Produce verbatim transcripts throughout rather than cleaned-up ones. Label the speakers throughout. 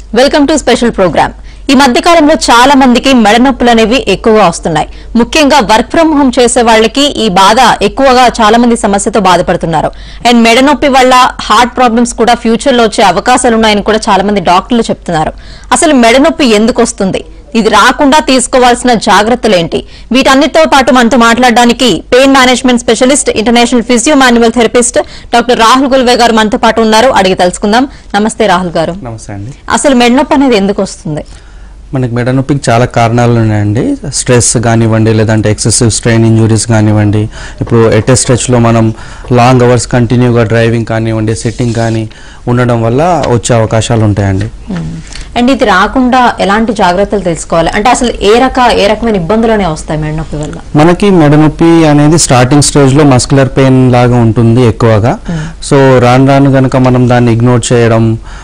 Speaker 1: Welcome to special programme. ఈ మధ్య కాలంలో చాలా మందికి మెడ నొప్పులు అనేవి ఎక్కువగా వస్తున్నాయి. ముఖ్యంగా వర్క్ ఫ్రం హోమ్ చేసే వాళ్ళకి ఈ బాధ ఎక్కువగా చాలా మంది సమస్యతో బాధపడుతున్నారు. అండ్ మెడ నొప్పి వల్ల హార్ట్ ప్రాబ్లమ్స్ కూడా ఫ్యూచర్ లో వచ్చే అవకాశాలు ఉన్నాయని కూడా చాలా మంది డాక్టర్లు చెప్తున్నారు. అసలు మెడ నొప్పి ఎందుకు వస్తుంది, ఇది రాకుండా తీసుకోవాల్సిన జాగ్రత్తలు ఏంటి, వీటన్నిటితో పాటు మనతో మాట్లాడడానికి pain management specialist, international physio manual therapist doctor Rahul Gulve గారు మనతో పాటు ఉన్నారు. అడిగి తెలుసుకుందాం. నమస్తే రాహుల్ గారు.
Speaker 2: నమస్తే అండి.
Speaker 1: అసలు మెడ నొప్పి అనేది ఎందుకు వస్తుంది?
Speaker 2: మనకి మెడ నొప్పికి చాలా కారణాలు ఉన్నాయండి. స్ట్రెస్ కానివ్వండి, లేదంటే ఎక్సెసివ్ స్ట్రెయిన్ ఇంజురీస్ కానివ్వండి, ఇప్పుడు ఎట్ ఏ స్ట్రెచ్లో మనం లాంగ్ అవర్స్ కంటిన్యూగా డ్రైవింగ్ కానివ్వండి, సిట్టింగ్ కానీ ఉండడం వల్ల వచ్చే అవకాశాలు ఉంటాయండి.
Speaker 1: అండ్ ఇది రాకుండా ఎలాంటి జాగ్రత్తలు తెలుసుకోవాలి అంటే అసలు ఏ రక ఏ రకమైన ఇబ్బందులనే వస్తాయి మెడ నొప్పి వల్ల? మనకి
Speaker 2: మెడ నొప్పి అనేది స్టార్టింగ్ స్టేజ్ లో మస్కులర్ పెయిన్ లాగా ఉంటుంది ఎక్కువగా. సో రాను రాను కనుక మనం దాన్ని ఇగ్నోర్ చేయడం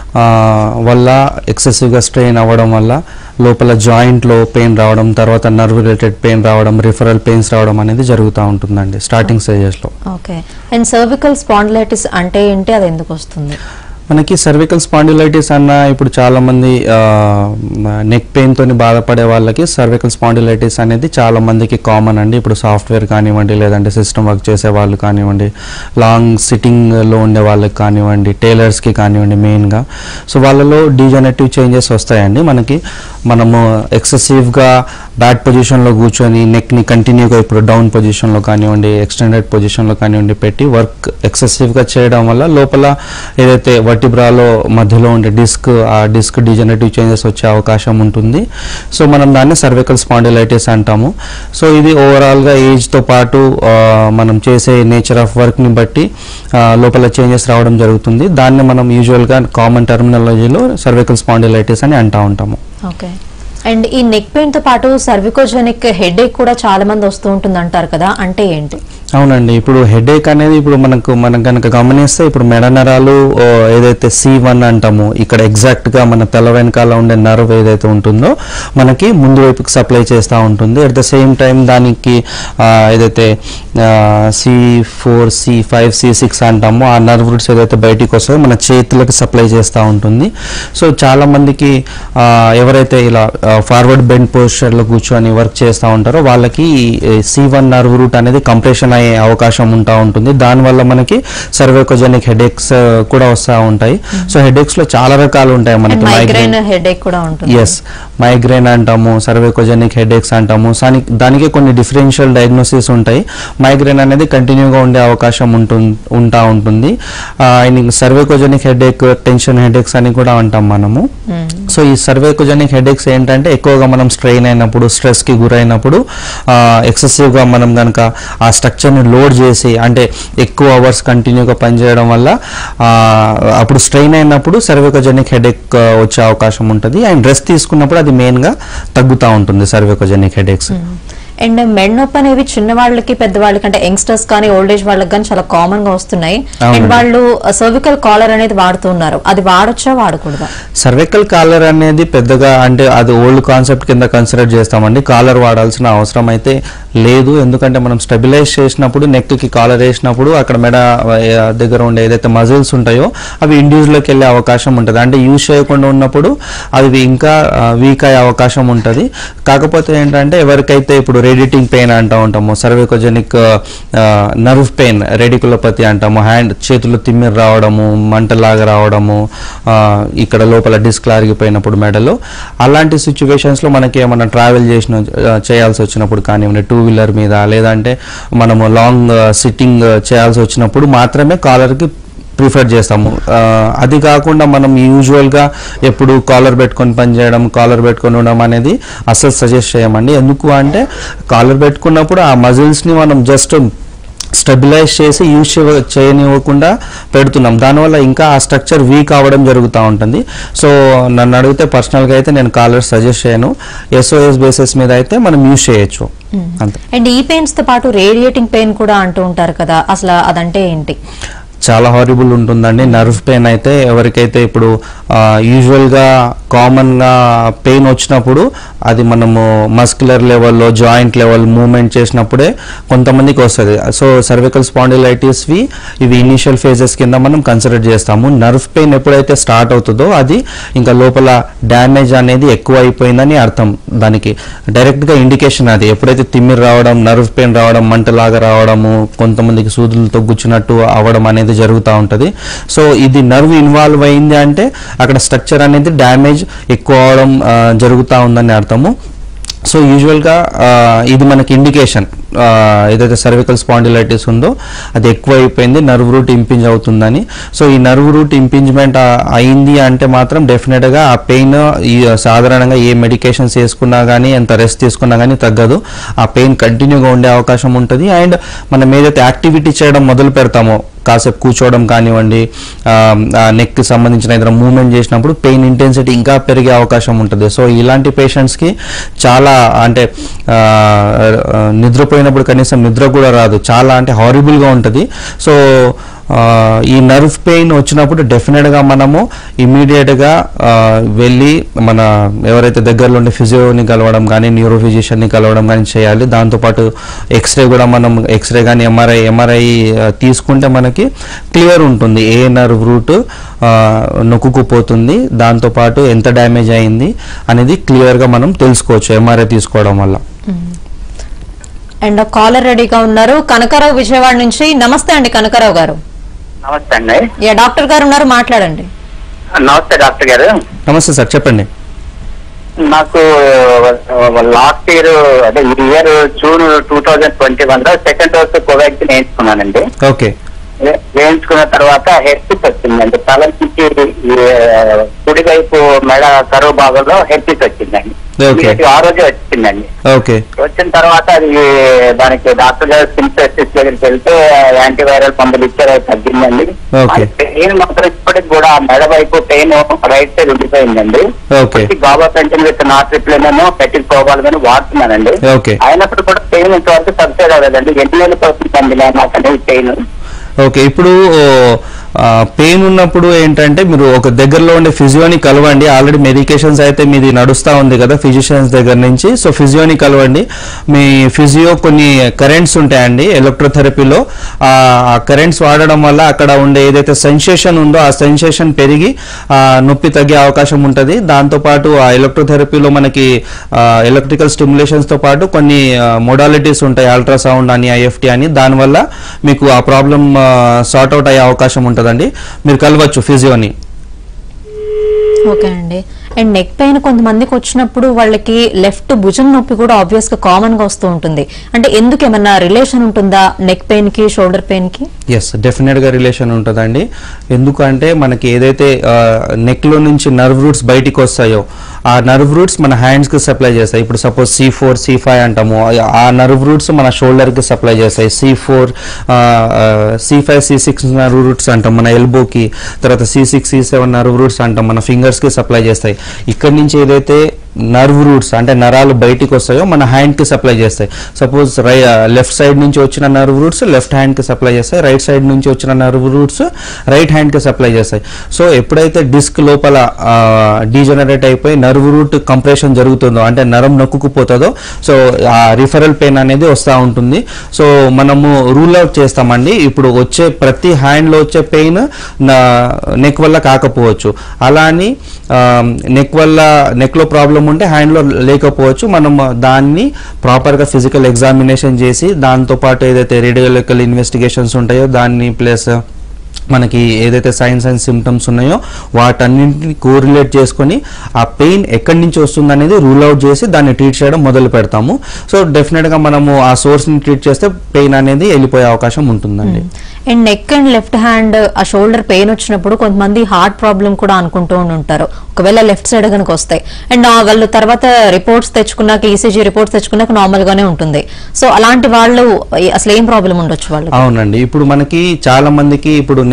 Speaker 2: వల్ల, ఎక్సెసివ్ గా స్ట్రెయిన్ అవ్వడం వల్ల లోపల జాయింట్ లో పెయిన్ రావడం, తర్వాత నర్వ్ రిలేటెడ్ పెయిన్ రావడం, రిఫరల్ పెయిన్స్ రావడం అనేది జరుగుతూ ఉంటుందండి స్టార్టింగ్ స్టేజెస్ లో.
Speaker 1: ఓకే. అండ్ సర్వికల్ స్పాండిలైటిస్ అంటే ఏంటి, అది ఎందుకు వస్తుంది?
Speaker 2: మనకి సర్వికల్ స్పాండిలైటిస్ అన్న ఇప్పుడు చాలా మంది నెక్ పెయిన్ తోని బాధపడే వాళ్ళకి సర్వికల్ స్పాండిలైటిస్ అనేది చాలా మందికి కామన్ అండి. ఇప్పుడు సాఫ్ట్వేర్ కానివ్వండి, లేదంటే సిస్టమ్ వర్క్ చేసే వాళ్ళు కానివ్వండి, లాంగ్ సిట్టింగ్ లో ఉండే వాళ్ళకి కానివ్వండి, టైలర్స్ కి కానివ్వండి మెయిన్గా. సో వాళ్ళలో డీజనరేటివ్ చేంజెస్ వస్తాయండి. మనకి మనము ఎక్సెసివ్ గా బ్యాడ్ పొజిషన్ లో కూర్చొని నెక్ ని కంటిన్యూగా ఇప్పుడు డౌన్ పొజిషన్ లో కానివ్వండి, ఎక్స్టెండెడ్ పొజిషన్ లో కానివ్వండి పెట్టి వర్క్ ఎక్సెసివ్ గా చేయడం వల్ల లోపల ఏదైతే వర్టిబ్రాలో మధ్యలో ఉండే డిస్క్, ఆ డిస్క్ డిజనరేటివ్ చేంజెస్ వచ్చే అవకాశం ఉంటుంది. సో మనం దాన్ని సర్వికల్ స్పాండిలైటిస్ అంటాము. సో ఇది ఓవరాల్ గా ఏజ్ తో పాటు మనం చేసే నేచర్ ఆఫ్ వర్క్ ని బట్టి లోపల చేంజెస్ రావడం జరుగుతుంది. దాన్ని మనం యూజువల్ గా కామన్ టర్మినాలజీలో సర్వికల్ స్పాండిలైటిస్ అని అంటా ఉంటాము.
Speaker 1: ఓకే. అండ్ ఈ నెక్ పెయిన్ తో పాటు సర్వికోజెనిక్ హెడ్ ఏక్ కూడా చాలా మంది వస్తూ ఉంటుంది అంటారు కదా, అంటే ఏంటి?
Speaker 2: అవునండి. ఇప్పుడు హెడ్ ఏక్ అనేది ఇప్పుడు మనకు మనం కనుక గమనిస్తే ఇప్పుడు మెడ నరాలు ఏదైతే సి వన్ అంటామో, ఇక్కడ ఎగ్జాక్ట్ గా మన తల వెనకాల ఉండే నర్వ్ ఏదైతే ఉంటుందో మనకి ముందు వైపుకి సప్లై చేస్తూ ఉంటుంది. అట్ ద సేమ్ టైం దానికి ఏదైతే C four C five C six అంటామో ఆ నర్వ్ రూట్స్ ఏదైతే బయటికి వస్తాయో మన చేతులకు సప్లై చేస్తూ ఉంటుంది. సో చాలా మందికి ఎవరైతే ఇలా ఫార్వర్డ్ బెండ్ పోస్చర్ లో కూర్చొని వర్క్ చేస్తూ ఉంటారో వాళ్ళకి సి వన్ నర్వ్ రూట్ అనేది కంప్రెషన్ అయ్యే అవకాశం ఉంటా ఉంటుంది. దానివల్ల మనకి సర్వైకోజెనిక్ హెడేక్స్ కూడా వస్తూ ఉంటాయి. సో హెడేక్స్ లో చాలా రకాలు ఉంటాయి. మనకి
Speaker 1: మైగ్రేన్ హెడేక్ కూడా ఉంటుంది.
Speaker 2: ఎస్, మైగ్రేన్ అంటాము, సర్వైకోజెనిక్ హెడేక్స్ అంటాము. దానికి కొన్ని డిఫరెన్షియల్ డయాగ్నోసిస్ ఉంటాయి. మైగ్రేన్ అనేది కంటిన్యూగా ఉండే అవకాశం ఉంటుంది ఉంటా ఉంటుంది సర్వైకోజెనిక్ హెడేక్, టెన్షన్ హెడేక్స్ అని కూడా అంటాం మనము. సో ఈ సర్వైకోజెనిక్ హెడేక్స్ ఏంటంటే ఎక్కువగా మనం స్ట్రెయిన్ అయినప్పుడు, స్ట్రెస్ కి గురైనప్పుడు, ఎక్సెసివ్ గా మనం కనుక ఆ స్ట్రక్చర్ ని లోడ్ చేసి అంటే ఎక్కువ అవర్స్ కంటిన్యూగా పనిచేయడం వల్ల అప్పుడు స్ట్రెయిన్ అయినప్పుడు సర్వైకోజెనిక్ హెడేక్ వచ్చే అవకాశం ఉంటుంది. అండ్ రెస్ట్ తీసుకున్నప్పుడు అది మెయిన్ గా తగ్గుతూ ఉంటుంది సర్వైకోజెనిక్ హెడేక్స్.
Speaker 1: అండ్ మెడ నొప్పి అనేవి చిన్న వాళ్ళకి, పెద్దవాళ్ళకి అంటే యంగ్స్టర్స్ కానీ ఓల్డ్ ఏజ్ వాళ్ళకి కానీ చాలా కామన్ గా వస్తున్నాయి. అండ్ వాళ్ళు సర్వికల్ కాలర్ అనేది వాడుతున్నారు, అది వాడొచ్చా వాడకూడదా?
Speaker 2: సర్వికల్ కాలర్ అనేది పెద్దగా అంటే అది ఓల్డ్ కాన్సెప్ట్ కింద కన్సిడర్ చేస్తామండి. కాలర్ వాడాల్సిన అవసరం అయితే లేదు. ఎందుకంటే మనం స్టెబిలైజ్ చేసినప్పుడు, నెక్ కి కాలర్ వేసినప్పుడు అక్కడ మెడ దగ్గర ఉండే ఏదైతే మజిల్స్ ఉంటాయో అవి ఇండ్యూస్ లోకి వెళ్ళే అవకాశం ఉంటుంది. అంటే యూజ్ చేయకుండా ఉన్నప్పుడు అవి ఇంకా వీక్ అయ్యే అవకాశం ఉంటుంది. కాకపోతే ఏంటంటే ఎవరికైతే ఇప్పుడు రేడియేటింగ్ పెయిన్ అంటూ ఉంటాము, సర్వైకోజెనిక్ నర్వ్ పెయిన్, రేడికులోపతి అంటాము, హ్యాండ్ చేతులు తిమ్మిరి రావడము, మంటలాగా రావడము, ఇక్కడ లోపల డిస్క్ లారిగిపోయినప్పుడు మెడలో, అలాంటి సిచ్యువేషన్స్ లో మనకి ఏమన్నా ట్రావెల్ చేసిన చేయాల్సి వచ్చినప్పుడు కానివ్వండి, టూ వీలర్ మీద లేదంటే మనము లాంగ్ సిట్టింగ్ చేయాల్సి వచ్చినప్పుడు మాత్రమే కాలర్కి ప్రిఫర్ చేస్తాము. అది కాకుండా మనం యూజువల్గా ఎప్పుడు కాలర్ పెట్టుకొని పనిచేయడం, కాలర్ పెట్టుకొని ఉండడం అనేది అసలు సజెస్ట్ చేయమండి. ఎందుకు అంటే కాలర్ పెట్టుకున్నప్పుడు ఆ మజిల్స్ని మనం జస్ట్ స్టెబిలైజ్ చేసి యూజ్ చేయనివ్వకుండా పెడుతున్నాం. దానివల్ల ఇంకా ఆ స్ట్రక్చర్ వీక్ అవ్వడం జరుగుతూ ఉంటుంది. సో నన్ను అడిగితే పర్సనల్గా అయితే నేను కాలర్ సజెస్ట్ చేయను. ఎస్ఓఎస్ బేసిస్ మీద అయితే మనం యూజ్ చేయొచ్చు.
Speaker 1: అండ్ ఈ పెయిన్స్ తో పాటు రేడియేటింగ్ పెయిన్ కూడా అంటూ ఉంటారు కదా, అసలు అదంటే ఏంటి?
Speaker 2: చాలా హారిబుల్ ఉంటుందండి. నర్వ్ పెయిన్ అయితే ఎవరికైతే ఇప్పుడు యూజువల్గా కామన్గా పెయిన్ వచ్చినప్పుడు అది మనము మస్కులర్ లెవెల్లో జాయింట్ లెవెల్ మూవ్మెంట్ చేసినప్పుడే కొంతమందికి వస్తుంది. సో సర్వికల్ స్పాండిలైటిస్వి ఇవి ఇనీషియల్ ఫేజెస్ కింద మనం కన్సిడర్ చేస్తాము. నర్వ్ పెయిన్ ఎప్పుడైతే స్టార్ట్ అవుతుందో అది ఇంకా లోపల డ్యామేజ్ అనేది ఎక్కువ అయిపోయిందని అర్థం. దానికి డైరెక్ట్గా ఇండికేషన్ అది ఎప్పుడైతే తిమ్మిరి రావడం, నర్వ్ పెయిన్ రావడం, మంటలాగా రావడము, కొంతమందికి సూదులతో గుచ్చినట్టు అవడం అనేది జరుగుతూ ఉంటుంది. సో ఇది నర్వ్ ఇన్వాల్వ్ అయింది అంటే అక్కడ స్ట్రక్చర్ అనేది డ్యామేజ్ ఎక్కువ అవడం జరుగుతూ ఉందని అర్థము. సో యూజువల్గా ఇది మనకి ఇండికేషన్ ఏదైతే సర్వికల్ స్పాండిలైటిస్ ఉందో అది ఎక్కువ అయిపోయింది, నర్వ్ రూట్ ఇంపింజ్ అవుతుందని. సో ఈ నర్వ్ రూట్ ఇంపింజ్మెంట్ అయింది అంటే మాత్రం డెఫినెట్గా ఆ పెయిన్ ఈ సాధారణంగా ఏ మెడికేషన్స్ వేసుకున్నా కానీ ఎంత రెస్ట్ తీసుకున్నా కానీ తగ్గదు. ఆ పెయిన్ కంటిన్యూగా ఉండే అవకాశం ఉంటుంది. అండ్ మనం ఏదైతే యాక్టివిటీ చేయడం మొదలు పెడతామో, కాసేపు కూర్చోవడం కానివ్వండి, నెక్కి సంబంధించిన ఏదైనా మూవ్మెంట్ చేసినప్పుడు పెయిన్ ఇంటెన్సిటీ ఇంకా పెరిగే అవకాశం ఉంటుంది. సో ఇలాంటి పేషెంట్స్కి చాలా అంటే నిద్రపోయినప్పుడు కనీసం నిద్ర కూడా రాదు, చాలా అంటే హారిబుల్గా ఉంటుంది. సో ఈ నర్వ్ పెయిన్ వచ్చినప్పుడు డెఫినెట్గా మనము ఇమీడియట్గా వెళ్ళి మన ఎవరైతే దగ్గరలో ఉండే ఫిజియోని కలవడం కానీ న్యూరో ఫిజిషియన్ని కలవడం కానీ చేయాలి. దాంతోపాటు ఎక్స్రే కూడా మనం ఎక్స్రే కానీ ఎంఆర్ఐ ఎంఆర్ఐ తీసుకుంటే మనకి క్లియర్ ఉంటుంది ఏ నర్వ్ రూట్ నొక్కుకుపోతుంది, దాంతోపాటు ఎంత డ్యామేజ్ అయింది అనేది క్లియర్గా మనం తెలుసుకోవచ్చు ఎంఆర్ఐ తీసుకోవడం వల్ల.
Speaker 1: అండ్ కాలర్ రెడీగా ఉన్నారు కనకారావు విజయవాడ నుంచి. నమస్తే అండి కనకారావు గారు.
Speaker 3: నమస్తే అండి.
Speaker 1: డాక్టర్ గారు ఉన్నారు, మాట్లాడండి.
Speaker 3: నమస్తే డాక్టర్ గారు.
Speaker 2: నమస్తే సార్, చెప్పండి.
Speaker 3: నాకు లాస్ట్ ఇయర్ అదే ఈ year June two thousand twenty one లో సెకండ్ డోస్ కోవాక్సిన్ వేయించుకున్నానండి.
Speaker 2: ఓకే.
Speaker 3: వేయించుకున్న తర్వాత హెర్పిస్ వచ్చిందండి. తల నుంచి కుడి వైపు మెడ కరువు భాగంలో హెర్పిస్ వచ్చిందండి. ఆ రోజే వచ్చిందండి. వచ్చిన తర్వాత అది దానికి డాక్టర్ గారు సింప్టెస్టిస్ దగ్గరికి వెళ్తే యాంటీవైరల్ మందులు ఇచ్చారు, అది తగ్గిందండి. పెయిన్ మాత్రం ఇప్పటికి కూడా మెడ వైపు పెయిన్ రైట్ సైడ్ ఉండిపోయిందండి. గాబా పెంటిన్ విత్ నాట్రిప్లేనేమో పెట్టుకోవాలి కానీ వాడుతున్నానండి. అయినప్పుడు కూడా పెయిన్ ఇంతవరకు సబ్సైడ్ అవ్వలేదండి. ఎన్ని నెలలు అవుతుందండి నాకు అనేది పెయిన్.
Speaker 2: ఓకే, ఇప్పుడు పెయిన్ ఉన్నప్పుడు ఏంటంటే మీరు ఒక దగ్గరలో ఉండే ఫిజియోని కలవండి. ఆల్రెడీ మెడికేషన్స్ అయితే మీది నడుస్తూ ఉంది కదా ఫిజిషియన్స్ దగ్గర నుంచి. సో ఫిజియోని కలవండి. మీ ఫిజియో కొన్ని కరెంట్స్ ఉంటాయండి ఎలక్ట్రోథెరపీలో. ఆ కరెంట్స్ వాడడం వల్ల అక్కడ ఉండే ఏదైతే సెన్సేషన్ ఉందో ఆ సెన్సేషన్ పెరిగి నొప్పి తగ్గే అవకాశం ఉంటుంది. దాంతోపాటు ఆ ఎలక్ట్రోథెరపీలో మనకి ఎలక్ట్రికల్ స్టిమ్యులేషన్స్తో పాటు కొన్ని మోడాలిటీస్ ఉంటాయి, అల్ట్రాసౌండ్ అని, ఐఎఫ్టీ అని. దానివల్ల మీకు ఆ ప్రాబ్లం సార్ట్అవుట్ అయ్యే అవకాశం ఉంటుంది. మీరు కలవచ్చు ఫిజియోని.
Speaker 1: ఓకే అండి. అండ్ నెక్ పెయిన్ కొంతమందికి వచ్చినప్పుడు వాళ్ళకి లెఫ్ట్ భుజం నొప్పి కూడా ఆబ్వియస్ గా కామన్ గా వస్తూ ఉంటుంది. అంటే ఎందుకు ఏమన్నా రిలేషన్ ఉంటుందా నెక్ పెయిన్ కి షోల్డర్ పెయిన్ కి?
Speaker 2: ఎస్, డెఫినెట్ గా రిలేషన్ ఉంటుందండి. ఎందుకంటే మనకి ఏదైతే నెక్ లో నుంచి నర్వ్ రూట్స్ బయటికి వస్తాయో ఆ నర్వ్ రూట్స్ మన హ్యాండ్స్ కి సప్లై చేస్తాయి. ఇప్పుడు suppose C four C five అంటాము, ఆ నర్వ్ రూట్స్ మన షోల్డర్ కి సప్లై చేస్తాయి. C four C five C six nerve roots అంటాం మన ఎల్బోకి. తర్వాత C six C seven nerve roots అంటాం మన ఫింగర్స్ కి సప్లై చేస్తాయి. ఇక్కడి నుంచి ఏదైతే నర్వ్ రూట్స్ అంటే నరాలు బయటికి వస్తాయో మన హ్యాండ్ కి సప్లై చేస్తాయి. సపోజ్ రై లెఫ్ట్ సైడ్ నుంచి వచ్చిన నర్వ్ రూట్స్ లెఫ్ట్ హ్యాండ్ కి సప్లై చేస్తాయి, రైట్ సైడ్ నుంచి వచ్చిన నర్వ్ రూట్స్ రైట్ హ్యాండ్ కి సప్లై చేస్తాయి. సో ఎప్పుడైతే డిస్క్ లోపల డీజనరేట్ అయిపోయి నర్వ్ రూట్ కంప్రెషన్ జరుగుతుందో అంటే నరం నొక్కుకుపోతుందో సో ఆ రిఫరల్ పెయిన్ అనేది వస్తూ ఉంటుంది. సో మనము రూల్ అవుట్ చేస్తామండి. ఇప్పుడు వచ్చే ప్రతి హ్యాండ్ లో వచ్చే పెయిన్ నెక్ వల్ల కాకపోవచ్చు, అలా అని నెక్ వల్ల నెక్ లో ప్రాబ్లం ఉంటే హ్యాండ్ లో లేకపోవచ్చు. మనం దాన్ని ప్రాపర్ గా ఫిజికల్ ఎగ్జామినేషన్ చేసి దాంతోపాటు ఏదైతే రేడియోలాజికల్ ఇన్వెస్టిగేషన్స్ ఉంటాయో దాన్ని ప్లస్ మనకి ఏదైతే సైన్స్ అండ్ సిమ్టమ్స్ ఉన్నాయో వాటన్నింటిని కోరిలేట్ చేసుకొని ఆ పెయిన్ ఎక్కడి నుంచి వస్తుంది అనేది రూల్ అవుట్ చేసి దాన్ని ట్రీట్ చేయడం మొదలు పెడతాము. సో డెఫినెట్గా మనము ఆ సోర్స్ని ట్రీట్ చేస్తే పెయిన్ అనేది వెళ్ళిపోయే అవకాశం ఉంటుందండి.
Speaker 1: And neck and left hand ఆ షోల్డర్ పెయిన్ వచ్చినప్పుడు కొంతమంది హార్ట్ ప్రాబ్లం కూడా అనుకుంటూ ఉంటారు, ఒకవేళ లెఫ్ట్ సైడ్ కనుక వస్తాయి. అండ్ వాళ్ళు తర్వాత రిపోర్ట్స్ తెచ్చుకున్నాక ఈసీజీ రిపోర్ట్స్ తెచ్చుకున్నాక నార్మల్ గానే ఉంటుంది. సో అలాంటి వాళ్ళు అసలు ఏం ప్రాబ్లం ఉండొచ్చు వాళ్ళు?
Speaker 2: అవునండి, ఇప్పుడు మనకి చాలా మందికి ఇప్పుడు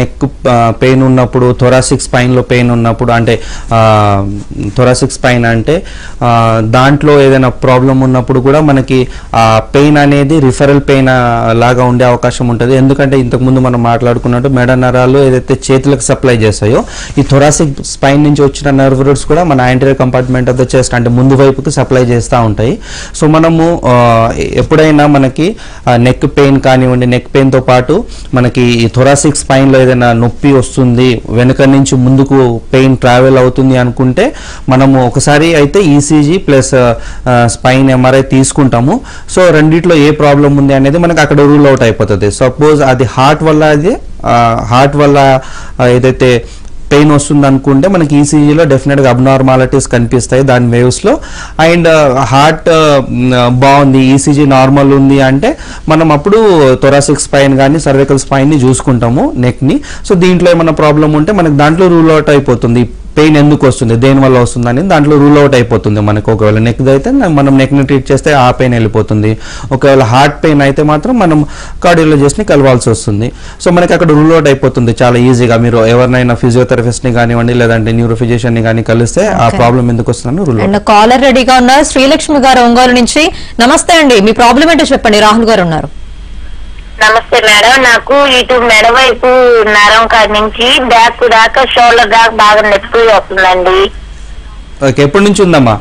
Speaker 2: నెక్ పెయిన్ ఉన్నప్పుడు, థొరాసిక్ స్పైన్లో పెయిన్ ఉన్నప్పుడు, అంటే థొరాసిక్ స్పైన్ అంటే దాంట్లో ఏదైనా ప్రాబ్లం ఉన్నప్పుడు కూడా మనకి ఆ పెయిన్ అనేది రిఫరల్ పెయిన్ లాగా ఉండే అవకాశం ఉంటుంది. ఎందుకంటే ఇంతకుముందు మనం మాట్లాడుకున్నట్టు మెడ నరాలు ఏదైతే చేతులకు సప్లై చేస్తాయో, ఈ థొరాసిక్ స్పైన్ నుంచి వచ్చిన నర్వ్ రూట్స్ కూడా మన anterior compartment of the chest అంటే ముందు వైపుకి సప్లై చేస్తూ ఉంటాయి. సో మనము ఎప్పుడైనా మనకి నెక్ పెయిన్ కానివ్వండి, నెక్ పెయిన్తో పాటు మనకి ఈ థొరాసిక్ స్పైన్లో ఏదైనా నొప్పి వస్తుంది, వెనుక నుంచి ముందుకు పెయిన్ ట్రావెల్ అవుతుంది అనుకుంటే మనము ఒకసారి అయితే ఈసీజీ ప్లస్ స్పైన్ ఎంఆర్ఐ తీసుకుంటాము. సో రెండిట్లో ఏ ప్రాబ్లం ఉంది అనేది మనకి అక్కడ రూల్ అవుట్ అయిపోతుంది. సపోజ్ అది హార్ట్ వల్ల అది హార్ట్ వల్ల ఏదైతే పెయిన్ వస్తుంది అనుకుంటే మనకి ఈసీజీలో డెఫినెట్గా అబ్నార్మాలిటీస్ కనిపిస్తాయి దాని వేవ్స్లో. అండ్ హార్ట్ బాగుంది, ఈసీజీ నార్మల్ ఉంది అంటే మనం అప్పుడు థొరాసిక్ స్పైన్ కానీ సర్వికల్ స్పైన్ని చూసుకుంటాము, నెక్ని. సో దీంట్లో ఏమైనా ప్రాబ్లం ఉంటే మనకి దాంట్లో రూల్ అవుట్ అయిపోతుంది పెయిన్ ఎందుకు వస్తుంది, దేనివల్ల వస్తుంది అని దాంట్లో రూల్ అవుట్ అయిపోతుంది మనకు. ఒకవేళ నెక్ అయితే మనం నెక్ని ట్రీట్ చేస్తే ఆ పెయిన్ వెళ్ళిపోతుంది. ఒకవేళ హార్ట్ పెయిన్ అయితే మాత్రం మనం కార్డియాలజిస్ట్ని కలవాల్సి వస్తుంది. సో మనకి అక్కడ రూల్ అవుట్ అయిపోతుంది చాలా ఈజీగా. మీరు ఎవరినైనా ఫిజియోథెరపిస్ట్ని కానివ్వండి లేదంటే న్యూరో ఫిజిషియన్ని కానీ కలిస్తే ఆ ప్రాబ్లం ఎందుకు వస్తుందని రూల్ అవుట్.
Speaker 1: కాలర్ రెడీగా ఉన్నారు శ్రీలక్ష్మి గారు ఒంగోలు నుంచి. నమస్తే అండి, మీ ప్రాబ్లం ఏంటో చెప్పండి. రాహుల్ గారు ఉన్నారు.
Speaker 4: నమస్తే మేడం, నాకు ఇటు మెడ వైపు నరం కాడి నుంచి బ్యాక్ దాకా షోల్డర్ దాకా బాగా నొప్పి వస్తుందండి.
Speaker 2: ఓకే, ఎప్పటి నుంచి ఉందమ్మా?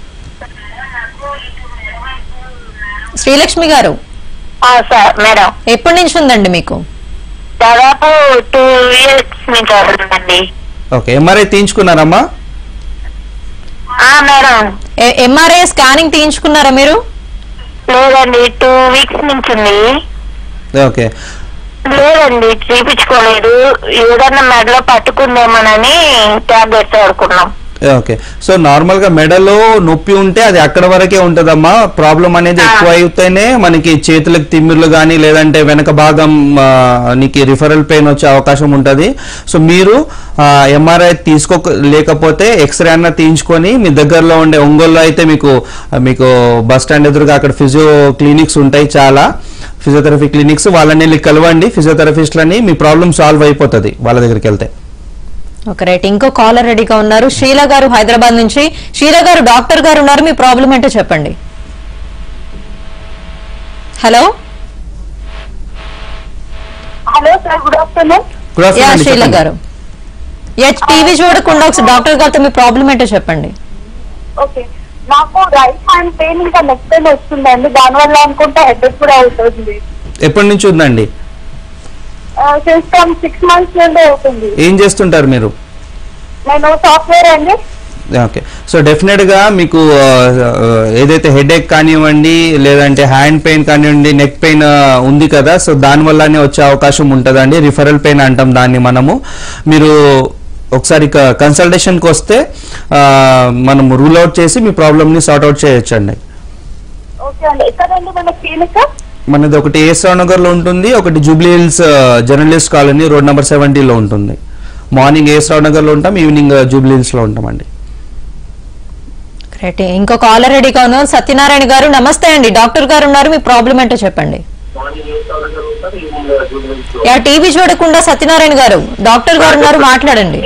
Speaker 1: శ్రీలక్ష్మి గారు
Speaker 4: సార్ మేడం,
Speaker 1: ఎప్పటి నుంచి ఉందండి మీకు?
Speaker 4: దాదాపు టూ ఇయర్స్ నుంచి అవుతుందండి.
Speaker 2: ఓకే, ఎంఆర్ఐ తీయించుకున్నారమ్మా?
Speaker 4: మేడం,
Speaker 1: ఎంఆర్ఐ స్కానింగ్ తీయించుకున్నారా మీరు?
Speaker 4: లేదండి, టూ వీక్స్ నుంచి ఉంది.
Speaker 2: ఓకే,
Speaker 4: లేదండి చూపించుకోలేదు, ఏదన్నా మెడలో పట్టుకుందేమోనని టాబ్లెట్స్ వాడుకున్నాం.
Speaker 2: ఓకే, సో నార్మల్ గా మెడలో నొప్పి ఉంటే అది అక్కడ వరకే ఉంటదమ్మా. ప్రాబ్లం అనేది ఎక్కువ అయితేనే మనకి చేతులకు తిమ్మిర్లు కానీ లేదంటే వెనక భాగం నీకు రిఫరల్ పెయిన్ వచ్చే అవకాశం ఉంటది. సో మీరు ఎంఆర్ఐ తీసుకో లేకపోతే ఎక్స్రే అన్న తీయించుకొని మీ దగ్గరలో ఉండే ఒంగోలులో అయితే మీకు మీకు బస్ స్టాండ్ ఎదురుగా అక్కడ ఫిజియో క్లినిక్స్ ఉంటాయి, చాలా ఫిజియోథెరపీ క్లినిక్స్. వాళ్ళని వెళ్ళి కలవండి ఫిజియోథెరపిస్ట్లని, మీ ప్రాబ్లం సాల్వ్ అయిపోతుంది వాళ్ళ దగ్గరికి వెళ్తే.
Speaker 1: ఓకే రైట్, ఇంకో కాలర్ రెడీగా ఉన్నారు షీలా గారు హైదరాబాద్ నుంచి. షీలా గారు, డాక్టర్ గారు ఉన్నారు, మీ ప్రాబ్లం ఏంటో చెప్పండి. Hello
Speaker 4: hello sir, good afternoon.
Speaker 1: Yeah Sheela గారు, టీవీ చూడకుండా ఒకసారి డాక్టర్ గారితో మీ ప్రాబ్లం ఏంటో చెప్పండి.
Speaker 4: ఓకే, నాకు రైట్ హ్యాండ్ పెయిన్ ఇంకా నెక్ పెయిన్ వస్తుందండి, దానివల్ల అనుకుంటే హెడేక్ కూడా అవుతుంది.
Speaker 2: ఎప్పటి నుంచి ఉందండి?
Speaker 4: సిక్స్ మంత్స్ నుండి అవుతుంది.
Speaker 2: ఏం చేస్తుంటారు మీరు?
Speaker 4: నేను సాఫ్ట్వేర్ అండి.
Speaker 2: ఓకే, సో డెఫినెట్ గా మీకు ఏదైతే హెడేక్ కానివ్వండి లేదంటే హ్యాండ్ పెయిన్ కానివ్వండి నెక్ పెయిన్ ఉంది కదా, సో దానివల్లనే వచ్చే అవకాశం ఉంటుందండి. రిఫరల్ పెయిన్ అంటాం దాన్ని మనము. మీరు ఒకసారి కన్సల్టేషన్కి వస్తే మనం రూల్ అవుట్ చేసి మీ ప్రాబ్లమ్ని సార్ట్అవుట్ చేయొచ్చండి. మనది ఒకటి ఏస్రావ్ నగర్ లో ఉంటుంది, ఒకటి Jubilee Hills journalist colony road number సెవెంటీలో ఉంటుంది. మార్నింగ్ ఏస్రావ్ నగర్ లో ఉంటాం, ఈవినింగ్ జూబ్లీ హిల్స్ లో ఉంటామండి.
Speaker 1: ఇంకో కాలర్ రెడీగా ఉన్నారు సత్యనారాయణ గారు. నమస్తే అండి, డాక్టర్ గారు ఉన్నారు, మీ ప్రాబ్లం ఏంటో చెప్పండి. టీవీ చూడకుండా సత్యనారాయణ గారు, డాక్టర్ గారు ఉన్నారు, మాట్లాడండి.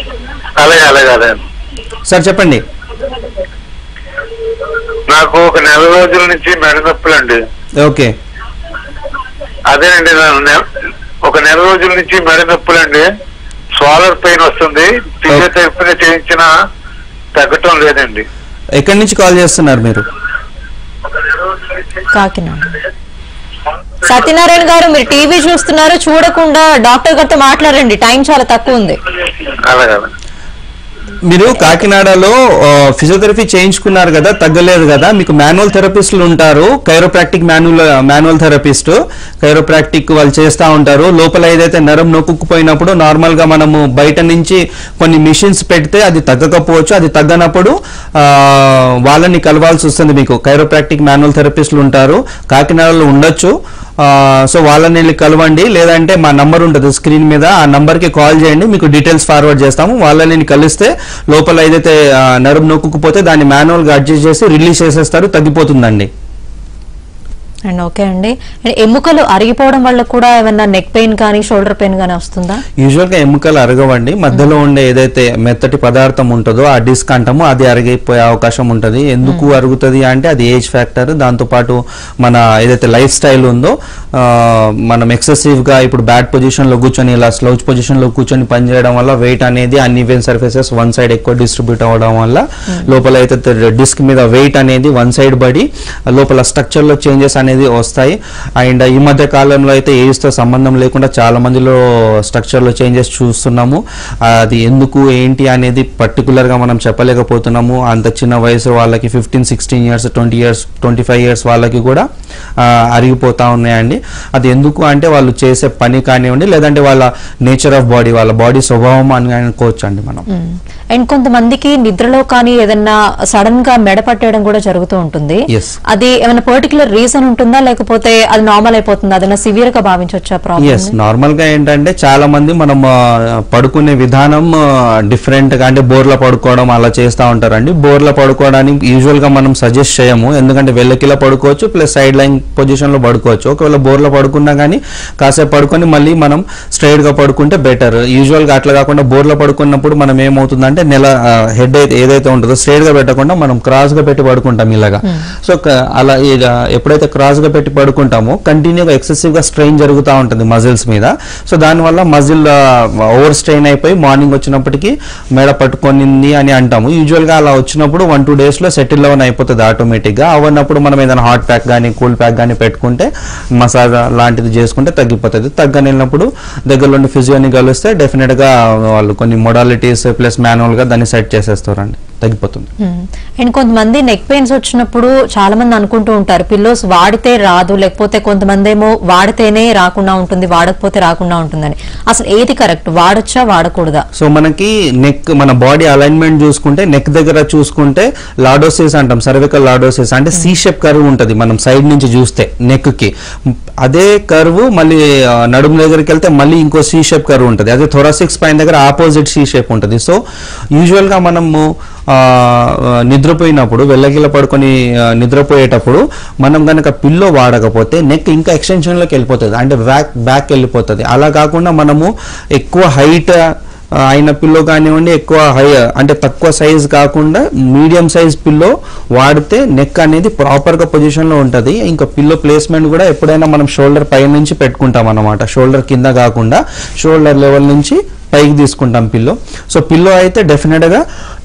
Speaker 2: సార్ చెప్పండి.
Speaker 5: నాకు ఒక నెల రోజుల నుంచి మెడ నొప్పులండి.
Speaker 2: ఓకే,
Speaker 5: అదేనండి, ఒక నెల రోజుల నుంచి మెడ నొప్పులండి, స్వాలర్ పెయిన్ వస్తుంది, ఫిజియోథెరపీ చేయించిన తగ్గటం లేదండి.
Speaker 2: ఎక్కడి నుంచి కాల్ చేస్తున్నారు మీరు?
Speaker 1: కాకినాడ. సత్యనారాయణ గారు, మీరు టీవీ చూస్తున్నారు, చూడకుండా డాక్టర్ గారితో మాట్లాడండి, టైం చాలా తక్కువ ఉంది.
Speaker 5: అలాగే,
Speaker 2: మీరు కాకినాడలో ఫిజియోథెరపీ చేయించుకున్నారు కదా, తగ్గలేదు కదా, మీకు మాన్యువల్ థెరపిస్టులు ఉంటారు, chiropractic manual manual therapist chiropractic వాళ్ళు చేస్తూ ఉంటారు. లోపల ఏదైతే నరం నొక్కుపోయినప్పుడు నార్మల్ గా మనము బయట నుంచి కొన్ని మిషన్స్ పెడితే అది తగ్గకపోవచ్చు, అది తగ్గనప్పుడు వాళ్ళని కలవాల్సి వస్తుంది. మీకు కైరోప్రాక్టిక్ మాన్యువల్ థెరపిస్టులు ఉంటారు, కాకినాడలో ఉండొచ్చు. సో వాళ్ళని వెళ్ళి కలవండి, లేదంటే మా నంబర్ ఉంటుంది స్క్రీన్ మీద, ఆ నంబర్కి కాల్ చేయండి, మీకు డీటెయిల్స్ ఫార్వర్డ్ చేస్తాము. వాళ్ళని కలిస్తే లోపల ఏదైతే నరం నొక్కుపోతే దాన్ని మాన్యువల్గా అడ్జస్ట్ చేసి రిలీజ్ చేసేస్తారు, తగ్గిపోతుందండి.
Speaker 1: అండ్ ఓకే అండి, ఎముకలు అరిగిపోవడం వల్ల కూడా ఏమన్నా నెక్ పెయిన్ కానీ షోల్డర్ పెయిన్ కానీ వస్తుందా?
Speaker 2: యూజువల్ గా ఎముకలు అరగవండి, మధ్యలో ఉండే ఏదైతే మెత్తటి పదార్థం ఉంటుందో ఆ డిస్క్ అంటామో అది అరిగిపోయే అవకాశం ఉంటుంది. ఎందుకు అరుగుతుంది అంటే అది ఏజ్ ఫ్యాక్టర్, దాంతో పాటు మన ఏదైతే లైఫ్ స్టైల్ ఉందో మనం ఎక్సెసివ్ గా ఇప్పుడు బ్యాడ్ పొజిషన్ లో కూర్చొని ఇలా స్లౌచ్ పొజిషన్ లో కూర్చొని పనిచేయడం వల్ల వెయిట్ అనేది అన్ఈవెన్ సర్ఫేసెస్ వన్ సైడ్ ఎక్కువ డిస్ట్రిబ్యూట్ అవ్వడం వల్ల లోపల అయితే డిస్క్ మీద వెయిట్ అనేది వన్ సైడ్ పడి లోపల స్ట్రక్చర్ లో చేంజెస్ అనేది వస్తాయి. అండ్ ఈ మధ్య కాలంలో అయితే ఏజ్ తో సంబంధం లేకుండా చాలా మందిలో స్ట్రక్చర్ లో చేంజెస్ చూస్తున్నాము. అది ఎందుకు ఏంటి అనేది పర్టికులర్ గా మనం చెప్పలేకపోతున్నాము. అంత చిన్న వయసు వాళ్ళకి fifteen sixteen years twenty years twenty five years వాళ్ళకి కూడా అరిగిపోతా ఉన్నాయండి. అది ఎందుకు అంటే వాళ్ళు చేసే పని కానివ్వండి, లేదంటే వాళ్ళ నేచర్ ఆఫ్ బాడీ, వాళ్ళ బాడీ స్వభావం అని అనుకోవచ్చు అండి మనం.
Speaker 1: అండ్ కొంతమందికి నిద్రలో కానీ ఏదన్నా సడన్ గా మెడ పట్టేయడం కూడా జరుగుతూ ఉంటుంది. అది ఏమైనా పర్టికులర్ రీజన్ ఉంటుందా, లేకపోతే అది నార్మల్ అయిపోతుందా? అదన్నా సివియర్ గా భావించవచ్చా ప్రాబ్లం?
Speaker 2: నార్మల్ గా ఏంటంటే చాలా మంది మనం పడుకునే విధానం డిఫరెంట్ గా, అంటే బోర్ల పడుకోవడం అలా చేస్తూ ఉంటారండి. బోర్ల పడుకోవడానికి యూజువల్ గా మనం సజెస్ట్ చేయము, ఎందుకంటే వెళ్ళకిలా పడుకోవచ్చు ప్లస్ సైడ్ లైన్ పొజిషన్ లో పడుకోవచ్చు. ఒకవేళ బోర్ల పడుకున్నా కానీ కాసేపు పడుకొని మళ్ళీ మనం స్ట్రైట్ గా పడుకుంటే బెటర్. యూజువల్ గా అట్లా కాకుండా బోర్ల పడుకున్నప్పుడు మనం ఏమవుతుందంటే నెల హెడ్ అయితే ఏదైతే ఉంటుందో స్ట్రైట్ గా పెట్టకుండా మనం క్రాస్ గా పెట్టి పడుకుంటాం ఇలాగా. సో అలా ఎప్పుడైతే క్రాస్ గా పెట్టి పడుకుంటామో కంటిన్యూగా ఎక్సెసివ్ గా స్ట్రెయిన్ జరుగుతూ ఉంటుంది మజిల్స్ మీద. సో దానివల్ల మజిల్ ఓవర్ స్ట్రెయిన్ అయిపోయి మార్నింగ్ వచ్చినప్పటికీ మెడ పట్టుకొనింది అని అంటాము. యూజువల్ గా అలా వచ్చినప్పుడు వన్ టూ డేస్ లో సెటిల్ డౌన్ అయిపోతుంది ఆటోమేటిక్ గా. అవన్నప్పుడు మనం ఏదైనా హాట్ ప్యాక్ కానీ కూల్ ప్యాక్ కానీ పెట్టుకుంటే మసాజ్ లాంటిది చేసుకుంటే తగ్గిపోతుంది. తగ్గనినప్పుడు దగ్గరలోని ఫిజియోని కలిస్తే డెఫినెట్ గా వాళ్ళు కొన్ని మొడాలిటీస్ ప్లస్ మాన్యువల్ గా దాన్ని సెట్ చేసేస్తారండి, తగ్గిపోతుంది.
Speaker 1: అండ్ కొంతమంది నెక్ పెయిన్స్ వచ్చినప్పుడు చాలా మంది అనుకుంటూ ఉంటారు పిల్లోస్ వాడితే రాదు, లేకపోతే కొంతమంది ఏమో వాడితేనే రాకుండా ఉంటుంది, వాడకపోతే రాకుండా ఉంటుందని. అసలు ఏది కరెక్ట్, వాడొచ్చా వాడకూడదా?
Speaker 2: సో మనకి నెక్ మన బాడీ అలైన్మెంట్ చూసుకుంటే నెక్ దగ్గర చూసుకుంటే లాడోసిస్ అంటాం, సర్వికల్ లాడోసిస్ అంటే సి షేప్ కర్వ్ ఉంటుంది మనం సైడ్ నుంచి చూస్తే నెక్ కి. అదే కర్వ్ మళ్ళీ నడుము దగ్గరికి వెళ్తే మళ్ళీ ఇంకో సి షేప్ కర్వ్ ఉంటుంది. అదే థొరాసిక్ స్పైన్ దగ్గర ఆపోజిట్ సి షేప్ ఉంటుంది. సో యూజువల్ గా మనము నిద్రపోయినప్పుడు వెళ్ళగిల పడుకొని నిద్రపోయేటప్పుడు మనం కనుక పిల్లో వాడకపోతే నెక్ ఇంకా ఎక్స్టెన్షన్ లోకి వెళ్ళిపోతుంది, అంటే బ్యాక్ బ్యాక్ వెళ్ళిపోతుంది. అలా కాకుండా మనము ఎక్కువ హైట్ అయిన పిల్లో కానివ్వండి, ఎక్కువ హై అంటే తక్కువ సైజ్ కాకుండా మీడియం సైజ్ పిల్లో వాడితే నెక్ అనేది ప్రాపర్ గా పొజిషన్ లో ఉంటుంది. ఇంకా పిల్లో ప్లేస్మెంట్ కూడా ఎప్పుడైనా మనం షోల్డర్ పై నుంచి పెట్టుకుంటాం అన్నమాట, షోల్డర్ కింద కాకుండా షోల్డర్ లెవెల్ నుంచి పైకి తీసుకుంటాం పిల్లో. సో పిల్లో అయితే డెఫినెట్ గా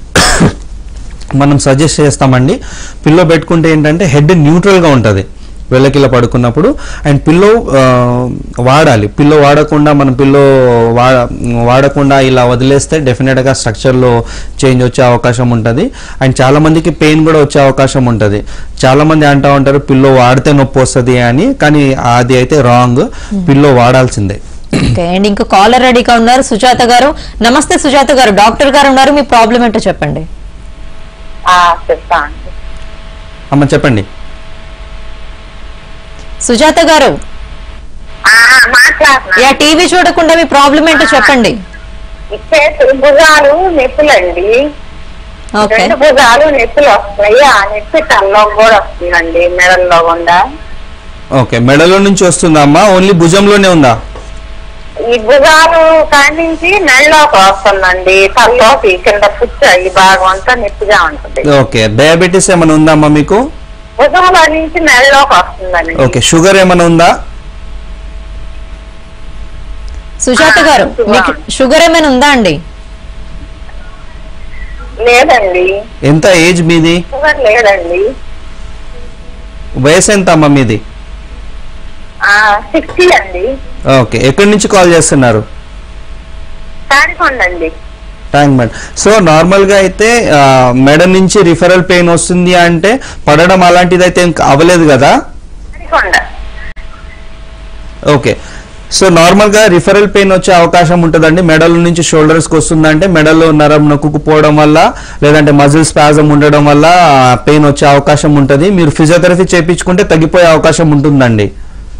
Speaker 2: మనం సజెస్ట్ చేస్తామండి. పిల్లో పెట్టుకుంటే ఏంటంటే హెడ్ న్యూట్రల్ గా ఉంటుంది వెళ్ళకిలా పడుకున్నప్పుడు. అండ్ పిల్లో వాడాలి, పిల్లో వాడకుండా మనం పిల్లో వాడకుండా ఇలా వదిలేస్తే డెఫినెట్గా స్ట్రక్చర్లో చేంజ్ వచ్చే అవకాశం ఉంటుంది. అండ్ చాలా మందికి పెయిన్ కూడా వచ్చే అవకాశం ఉంటుంది. చాలా మంది అంటూ ఉంటారు పిల్లో వాడితే నొప్పి వస్తుంది అని, కానీ అది అయితే రాంగ్, పిల్లో వాడాల్సిందే.
Speaker 1: అండ్ ఇంకా కాలర్ రెడీగా ఉన్నారు సుజాత గారు. నమస్తే సుజాత గారు, డాక్టర్ గారు ఉన్నారు, మీ ప్రాబ్లం ఏంటో చెప్పండి.
Speaker 2: అమ్మ చెప్పండి
Speaker 1: సుజాత గారు. యా టీవీ చూడకుండా మీ ప్రాబ్లం ఏంటో చెప్పండి.
Speaker 4: భుజాలు నొప్పులండి, రెండు భుజాలు నొప్పులు వస్తున్నాయి, ఆ నొప్పి తలలో కూడా వస్తుందండి, మెడల్లో కూడా.
Speaker 2: ఓకే, మెడలో నుంచి వస్తుందా అమ్మా, ఓన్లీ భుజంలోనే ఉందా?
Speaker 4: ఈ భుజాలు కాడి నుంచి మెడలోకి వస్తుందండి, తలలోకి కింద పుచ్చ ఈ భాగం అంతా నొప్పిగా ఉంటుంది.
Speaker 2: ఓకే, డయాబెటీస్ ఏమైనా ఉందా అమ్మా మీకు?
Speaker 4: భుజాల నుంచి మెడలోకి వస్తుందండి.
Speaker 2: ఓకే, షుగర్ ఏమైనా ఉందా?
Speaker 1: సుజాత గారు మీకు షుగర్ ఏమైనా ఉందా అండి?
Speaker 4: లేదండి.
Speaker 2: ఎంత ఏజ్ మీది?
Speaker 4: షుగర్ లేదండి.
Speaker 2: వయసు ఎంత అమ్మా మీది?
Speaker 4: సిక్స్టీ అండి.
Speaker 2: ఓకే, ఎక్కడి నుంచి కాల్ చేస్తున్నారు?
Speaker 4: తాడికొండండి.
Speaker 2: ట్యాంక్మెంట్. సో నార్మల్ గా అయితే మెడ నుంచి రిఫరల్ పెయిన్ వస్తుంది అంటే పడడం అలాంటిది అయితే అవ్వలేదు కదా? ఓకే, సో నార్మల్ గా రిఫరల్ పెయిన్ వచ్చే అవకాశం ఉంటుందండి. మెడల నుంచి షోల్డర్స్ కి వస్తుందంటే మెడలో నరం నొక్కుపోవడం వల్ల లేదంటే మజిల్ స్పాజం ఉండడం వల్ల పెయిన్ వచ్చే అవకాశం ఉంటుంది. మీరు ఫిజియోథెరపీ చేయించుకుంటే తగ్గిపోయే అవకాశం ఉంటుందండి.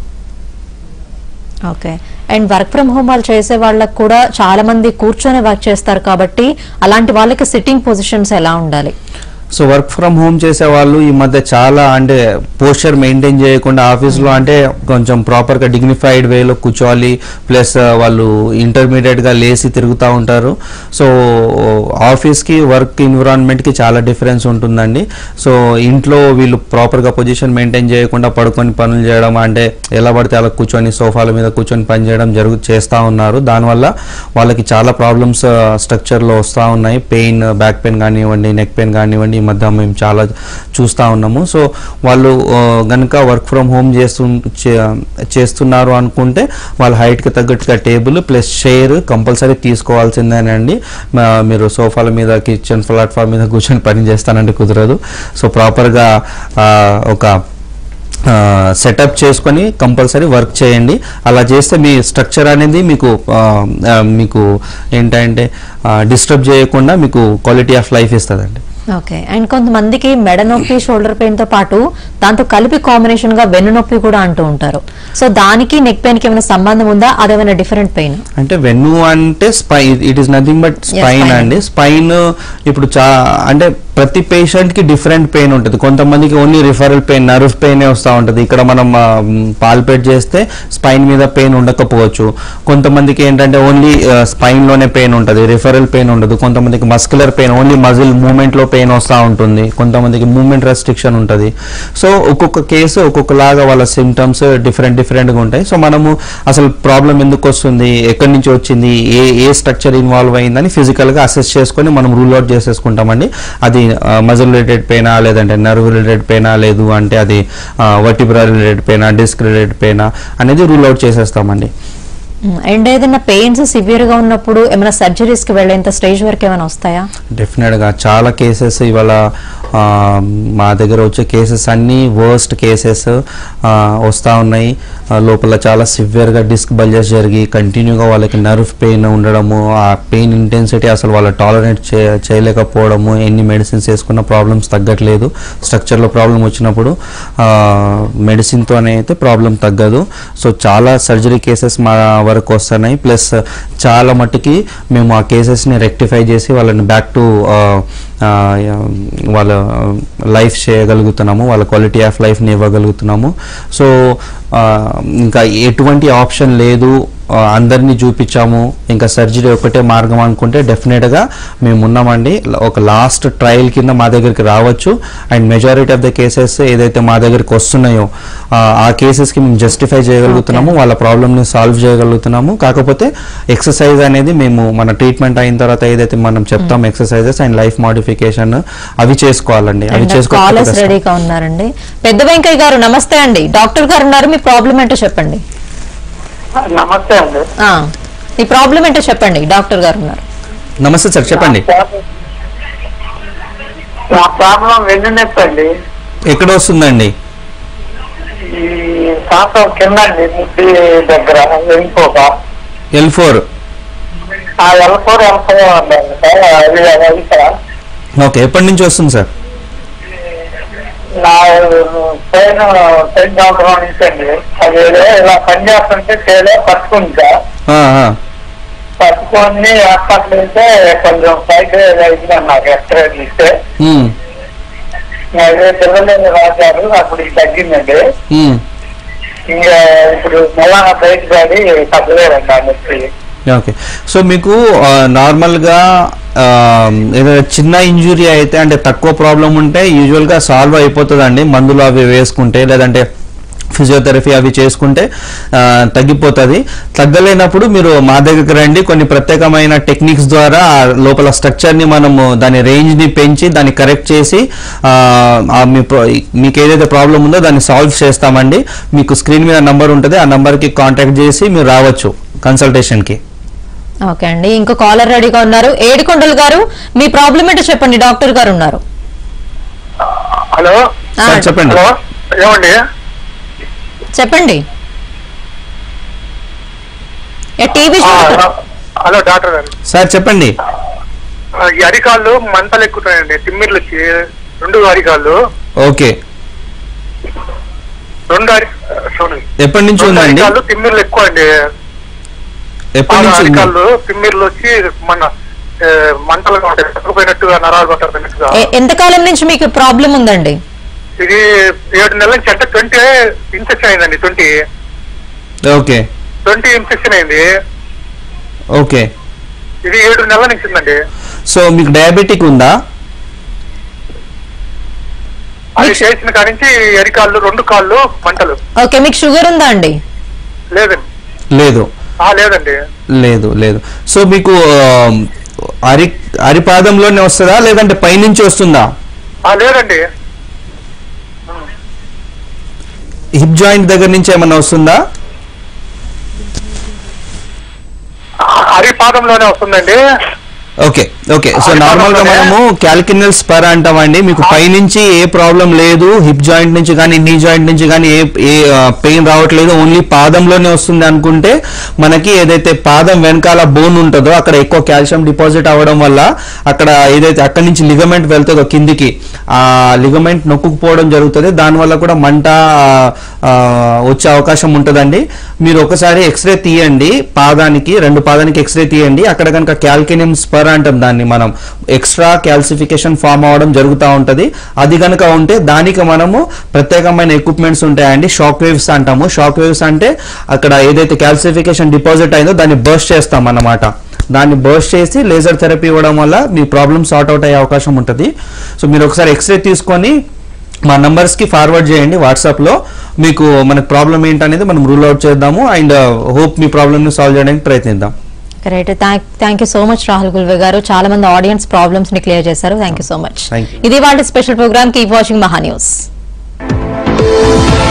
Speaker 1: Okay, and work from home వాళ్ళు చేసే వాళ్ళకి కూడా చాలా మంది కూర్చొని వర్క్ చేస్తారు కాబట్టి అలాంటి వాళ్ళకి సిట్టింగ్ పొజిషన్స్ ఎలా ఉండాలి?
Speaker 2: సో వర్క్ ఫ్రమ్ హోమ్ చేసే వాళ్ళు ఈ మధ్య చాలా అంటే పోస్చర్ మెయింటైన్ చేయకుండా ఆఫీస్లో అంటే కొంచెం ప్రాపర్గా డిగ్నిఫైడ్ వేలో కూర్చోవాలి, ప్లస్ వాళ్ళు ఇంటర్మీడియట్గా లేసి తిరుగుతూ ఉంటారు. సో ఆఫీస్కి వర్క్ ఎన్విరాన్మెంట్కి చాలా డిఫరెన్స్ ఉంటుందండి. సో ఇంట్లో వీళ్ళు ప్రాపర్గా పొజిషన్ మెయింటైన్ చేయకుండా పడుకొని పనులు చేయడం, అంటే ఎలా పడితే అలా కూర్చొని సోఫాల మీద కూర్చొని పని చేయడం జరుగు చేస్తూ ఉన్నారు. దానివల్ల వాళ్ళకి చాలా ప్రాబ్లమ్స్ స్ట్రక్చర్లో వస్తూ ఉన్నాయి. పెయిన్, బ్యాక్ పెయిన్ కానివ్వండి, నెక్ పెయిన్ కానివ్వండి, ఈ మధ్య మేము చాలా చూస్తూ ఉన్నాము. సో వాళ్ళు కనుక వర్క్ ఫ్రమ్ హోమ్ చేస్తు చేస్తున్నారు అనుకుంటే వాళ్ళ హైట్కి తగ్గట్టుగా టేబుల్ ప్లస్ చైర్ కంపల్సరీ తీసుకోవాల్సిందేనండి. మీరు సోఫాల మీద, కిచెన్ ప్లాట్ఫామ్ మీద కూర్చొని పని చేస్తానంటే కుదరదు. సో ప్రాపర్గా ఒక సెటప్ చేసుకొని కంపల్సరీ వర్క్ చేయండి. అలా చేస్తే మీ స్ట్రక్చర్ అనేది మీకు మీకు ఏంటంటే డిస్టర్బ్ చేయకుండా మీకు క్వాలిటీ ఆఫ్ లైఫ్ ఇస్తుందండి.
Speaker 1: ఓకే. అండ్ కొంతమందికి మెడ నొప్పి, షోల్డర్ పెయిన్ తో పాటు దాంతో కలిపి కాంబినేషన్ గా వెన్ను నొప్పి కూడా అంటూ ఉంటారు. సో దానికి నెక్ పెయిన్ కి ఏమైనా సంబంధం ఉందా? అదేమైనా డిఫరెంట్ పెయిన్?
Speaker 2: అంటే వెన్ను అంటే spine, it is nothing but spine అండి. స్పైన్ ఇప్పుడు చా అంటే ప్రతి పేషెంట్ కి డిఫరెంట్ పెయిన్ ఉంటుంది. కొంతమందికి only referral pain, nerve pain వస్తూ ఉంటుంది. ఇక్కడ మనం పాల్పేట్ చేస్తే స్పైన్ మీద పెయిన్ ఉండకపోవచ్చు. కొంతమందికి ఏంటంటే ఓన్లీ స్పైన్ లోనే పెయిన్ ఉంటుంది, రిఫరల్ పెయిన్ ఉండదు. కొంతమందికి muscular pain, only muscle movement లో పెయిన్ వస్తూ ఉంటుంది. కొంతమందికి మూవ్మెంట్ రెస్ట్రిక్షన్ ఉంటుంది. సో ఒక్కొక్క కేసు ఒక్కొక్కలాగా వాళ్ళ సిమ్టమ్స్ డిఫరెంట్ డిఫరెంట్గా ఉంటాయి. సో మనము అసలు ప్రాబ్లం ఎందుకు వస్తుంది, ఎక్కడి నుంచి వచ్చింది, ఏ ఏ స్ట్రక్చర్ ఇన్వాల్వ్ అయిందని ఫిజికల్గా అసెస్ చేసుకొని మనం రూల్ అవుట్ చేసేసుకుంటామండి. అది మజిల్ రిలేటెడ్ పెయినా, లేదంటే నర్వ్ రిలేటెడ్ పెయినా, లేదు అంటే అది వర్టిబ్రా రిలేటెడ్ పెయినా, డిస్క్ రిలేటెడ్ పెయినా అనేది రూల్ అవుట్ చేసేస్తామండి.
Speaker 1: అండ్ ఏదైనా పెయిన్స్ సివియర్ గా ఉన్నప్పుడు ఏమైనా సర్జరీస్ కి వెళ్ళేంత స్టేజ్ వరకు ఏమైనా వస్తాయా?
Speaker 2: డెఫినెట్ గా చాలా కేసెస్ ఇవాళ మా దగ్గర వచ్చే కేసెస్ అన్ని వర్స్ట్ కేసెస్ వస్తూ ఉన్నాయి. లోపల చాలా సివియర్గా డిస్క్ బల్జెస్ జరిగి కంటిన్యూగా వాళ్ళకి నర్వ్ పెయిన్ ఉండడము, ఆ పెయిన్ ఇంటెన్సిటీ అసలు వాళ్ళు టాలరేట్ చే చేయలేకపోవడము, ఎన్ని మెడిసిన్స్ వేసుకున్న ప్రాబ్లమ్స్ తగ్గట్లేదు. స్ట్రక్చర్లో ప్రాబ్లం వచ్చినప్పుడు మెడిసిన్తోనే అయితే ప్రాబ్లం తగ్గదు. సో చాలా సర్జరీ కేసెస్ మా వరకు వస్తున్నాయి. ప్లస్ చాలా మట్టుకి మేము ఆ కేసెస్ని రెక్టిఫై చేసి వాళ్ళని బ్యాక్ టు వాళ్ళ లైఫ్ చేయగలుగుతున్నాము, వాళ్ళ క్వాలిటీ ఆఫ్ లైఫ్ని ఇవ్వగలుగుతున్నాము. సో ఇంకా ఎటువంటి ఆప్షన్ లేదు, అందరినీ చూపించాము, ఇంకా సర్జరీ ఒకటే మార్గం అనుకుంటే డెఫినెట్గా మేము ఉన్నామండి. ఒక లాస్ట్ ట్రయల్ కింద మా దగ్గరికి రావచ్చు. And majority of the cases ఏదైతే మా దగ్గరికి వస్తున్నాయో ఆ కేసెస్కి మేము జస్టిఫై చేయగలుగుతున్నాము, వాళ్ళ ప్రాబ్లమ్ని సాల్వ్ చేయగలుగుతున్నాము. కాకపోతే ఎక్సర్సైజ్ అనేది మేము మన ట్రీట్మెంట్ అయిన తర్వాత ఏదైతే మనం చెప్తాం ఎక్సర్సైజెస్ అండ్ లైఫ్ మోడిఫికేషన్ అవి చేసుకోవాలండి. అవి
Speaker 1: చేసుకోవాలండి. పెద్ద వెంకయ్య గారు నమస్తే అండి, డాక్టర్ గారు ఉన్నారు, మీ ప్రాబ్లం ఏంటో చెప్పండి.
Speaker 3: నమస్తే అండి.
Speaker 1: మీ ప్రాబ్లం ఏంటో చెప్పండి, డాక్టర్ గారు ఉన్నారు.
Speaker 2: నమస్తే సార్, చెప్పండి.
Speaker 3: నా ప్రాబ్లం వెన్ను నొప్పి అండి.
Speaker 2: ఎక్కడ వస్తుందండి?
Speaker 3: ఈ శాతం కింద ముద్ది దగ్గర వెళ్ళిపోక
Speaker 2: L four
Speaker 3: L four L four
Speaker 2: okay. ఎప్పటి నుంచి వస్తుంది సార్?
Speaker 3: నా పైన టెన్ సంవత్సరం నుంచి అండి. అది ఇలా పని చేస్తుంటే చేలో పట్టుకుంటా పట్టుకొని హాస్పిటల్ అయితే కొంచెం పైకి అయింది నాకు ఎక్స్రే తీస్తే అదే పిల్లలు రాశారు, అప్పుడు ఇది తగ్గిందండి. ఇంకా ఇప్పుడు మళ్ళా బయట పడి తగ్గలేదండి ఆ నొప్పి.
Speaker 2: ఓకే. సో మీకు నార్మల్గా ఏదైనా చిన్న ఇంజురీ అయితే అంటే తక్కువ ప్రాబ్లం ఉంటే యూజువల్గా సాల్వ్ అయిపోతుందండి, మందులు అవి వేసుకుంటే లేదంటే ఫిజియోథెరపీ అవి చేసుకుంటే తగ్గిపోతుంది. తగ్గలేనప్పుడు మీరు మా దగ్గరికి రండి, కొన్ని ప్రత్యేకమైన టెక్నిక్స్ ద్వారా లోపల స్ట్రక్చర్ని మనము దాని రేంజ్ని పెంచి దాన్ని కరెక్ట్ చేసి మీకు ఏదైతే ప్రాబ్లం ఉందో దాన్ని సాల్వ్ చేస్తామండి. మీకు స్క్రీన్ మీద నంబర్ ఉంటుంది, ఆ నంబర్కి కాంటాక్ట్ చేసి మీరు రావచ్చు కన్సల్టేషన్కి.
Speaker 1: ఓకే అండి. ఇంకో కాలర్ రెడీగా ఉన్నారు. ఏడుకొండలు గారు, మీ ప్రాబ్లం ఏంటో చెప్పండి, డాక్టర్ గారు ఉన్నారు.
Speaker 5: హలో
Speaker 2: చెప్పండి.
Speaker 5: ఏమండి
Speaker 1: చెప్పండి.
Speaker 5: హలో డాక్టర్ గారు.
Speaker 2: సార్ చెప్పండి.
Speaker 5: ఈ అరికాళ్ళు మంటలు ఎక్కుతాయండి, తిమ్మిర్లు వచ్చి రెండు అరికాళ్ళు.
Speaker 2: ఓకే.
Speaker 5: రెండు అరి
Speaker 2: ఎప్పటి నుంచి ఉందండి?
Speaker 5: తిమ్మిర్లు ఎక్కువ అండి.
Speaker 2: ఎప్పటి నుంచి
Speaker 5: అరికాళ్ళు తిమ్మిర్లు వచ్చి మన మంటలుగా ఉంటాయి, తగ్గిపోయినట్టుగా నరాలు పట్టకపోయినట్టుగా.
Speaker 1: ఎంతకాలం నుంచి మీకు ప్రాబ్లం ఉందండి?
Speaker 5: ఇది ఏడు నెలల నుంచి అంటే ట్వంటీ ఇన్ఫెక్షన్ అయిందండి. ట్వంటీ
Speaker 2: ఓకే
Speaker 5: ట్వంటీ ఇన్ఫెక్షన్ అయింది.
Speaker 2: ఓకే
Speaker 5: ఇది ఏడు నెలల నుంచి ఉందండి.
Speaker 2: సో మీకు డయాబెటిక్ ఉందా?
Speaker 5: అది చేసిన కాడి నుంచి ఎరికాళ్ళు రెండు కాళ్ళు మంటలు.
Speaker 1: ఓకే, మీకు షుగర్ ఉందా అండి?
Speaker 5: లేదండి.
Speaker 2: లేదు
Speaker 5: లేదండి.
Speaker 2: లేదు లేదు సో మీకు అరి అరిపాదంలోనే వస్తుందా లేదంటే పైనుంచి వస్తుందా?
Speaker 5: లేదండి.
Speaker 2: హిప్ జాయింట్ దగ్గర నుంచి ఏమన్నా వస్తుందా?
Speaker 5: అరిపాదంలోనే వస్తుందండి.
Speaker 2: ఓకే ఓకే సో నార్మల్ గా మనము క్యాల్కినల్ స్పర్ అంటామండి. మీకు పైనుంచి ఏ ప్రాబ్లం లేదు, హిప్ జాయింట్ నుంచి కానీ నీ జాయింట్ నుంచి కానీ ఏ ఏ పెయిన్ రావట్లేదు, ఓన్లీ పాదంలోనే వస్తుంది అనుకుంటే మనకి ఏదైతే పాదం వెనకాల బోన్ ఉంటుందో అక్కడ ఎక్కువ కాల్షియం డిపాజిట్ అవ్వడం వల్ల అక్కడ ఏదైతే అక్కడి నుంచి లిగమెంట్ వెళ్తుందో కిందికి ఆ లిగమెంట్ నొక్కుపోవడం జరుగుతుంది. దానివల్ల కూడా మంట వచ్చే అవకాశం ఉంటుందండి. మీరు ఒకసారి ఎక్స్రే తీయండి, పాదానికి రెండు పాదానికి ఎక్స్రే తీయండి. అక్కడ కనుక క్యాల్కినియం స్పర్ అంటాం దాన్ని మనం, ఎక్స్ట్రా క్యాల్సిఫికేషన్ ఫామ్ అవడం జరుగుతూ ఉంటది. అది కనుక ఉంటే దానికి మనము ప్రత్యేకమైన ఎక్విప్మెంట్స్ ఉంటాయండి, షాక్ వేవ్స్ అంటాము. షాక్ వేవ్స్ అంటే అక్కడ ఏదైతే క్యాల్సిఫికేషన్ డిపాజిట్ అయిందో దాన్ని బర్స్ట్ చేస్తాం అన్నమాట. దాన్ని బర్స్ట్ చేసి లేజర్ థెరపీ ఇవ్వడం వల్ల మీ ప్రాబ్లమ్ సార్ట్ అవుట్ అయ్యే అవకాశం ఉంటుంది. సో మీరు ఒకసారి ఎక్స్రే తీసుకొని మా నంబర్స్ కి ఫార్వర్డ్ చేయండి వాట్సాప్ లో. మీకు మనకు ప్రాబ్లం ఏంటనేది మనం రూల్ అవుట్ చేద్దాము అండ్ హోప్ మీ ప్రాబ్లమ్ ని సాల్వ్ చేయడానికి ప్రయత్నిద్దాం.
Speaker 1: Right, thank you so much Rahul Gulve garu. చాలా మంది ఆడియన్స్ ప్రాబ్లమ్స్ ని క్లియర్ చేశారు. Thank you so much. ఇది వాళ్ళ special program. Keep watching Maha news.